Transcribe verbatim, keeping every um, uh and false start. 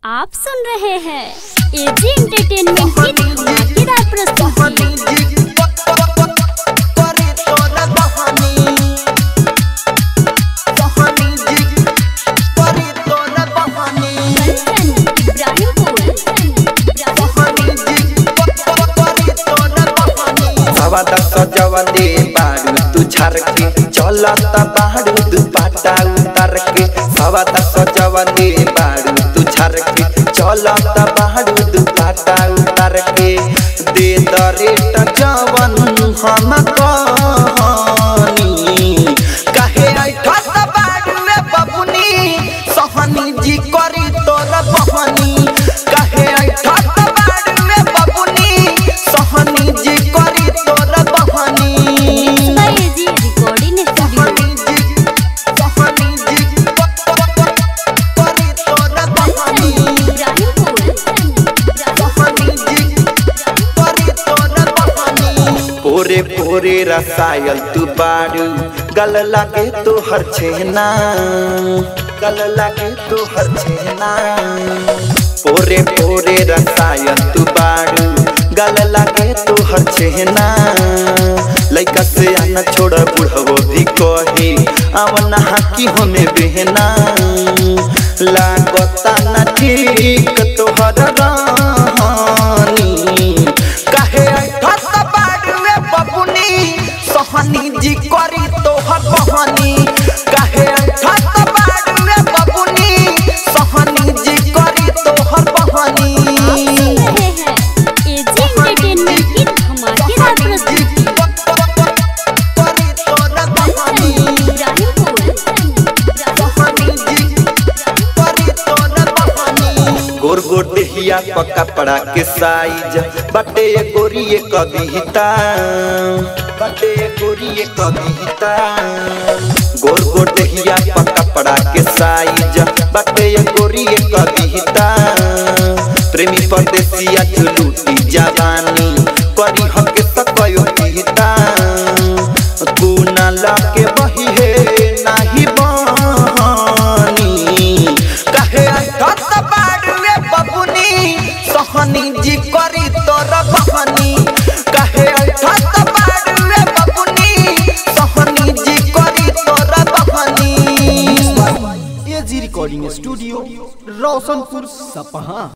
आप सुन रहे हैं एजी एंटरटेनमेंट की धमाकेदार प्रस्तुति। सजवले बारू तू झरके चलता बारू दुपट्टा उतर के सवादा सजवले बारू तू झरके चलता बारू दुपट्टा उतर के दे दरेट जवन हम कहनी कहे ऐठत बारू ए बबुनी सहनी जी करी तोर बहनी कहे ऐठत बारू ए बबुनी सहनी जी करी तोर बहनी। पोरे पोरे रसायल तू बारू गल लागे तो हर छेना गल लागे तो हर छेना पोरे पोरे रसायल तू बारू गल लागे तो हर छेना लइका से आना छोड़ बुढ़वो भी कही आवना हाकी हमें बहना लागता ना ठीक तोहर रानी कहे सहनी जी करी तोहर बहनी कहे ऐठत बारू ए बबुनी सहनी जी करी तोहर बहनी। एजी एंटरटेनमेंट की धमाकेदार प्रस्तुति। करी तोहर बहनी करी तोहर बहनी गोर गोर देहिया पक्का पड़ा के साइज बटे गोरी कविता बटे गोरी कविता गोर गोर देहिया पक्का पड़ा के साइज बटे गोरी कविता प्रेमी परदेसिया झुलूटी जवानी करी हक सकयो पिता तू ना लाके बही है नाही बहनी कहे ऐठत बारू ए बबुनी सहनी जी करी तोर बहनी कहे ऐठत बारू ए बबुनी सहनी जी करी तोर बहनी। एजी रिकॉर्डिंग स्टूडियो रोशनपुर सपहा।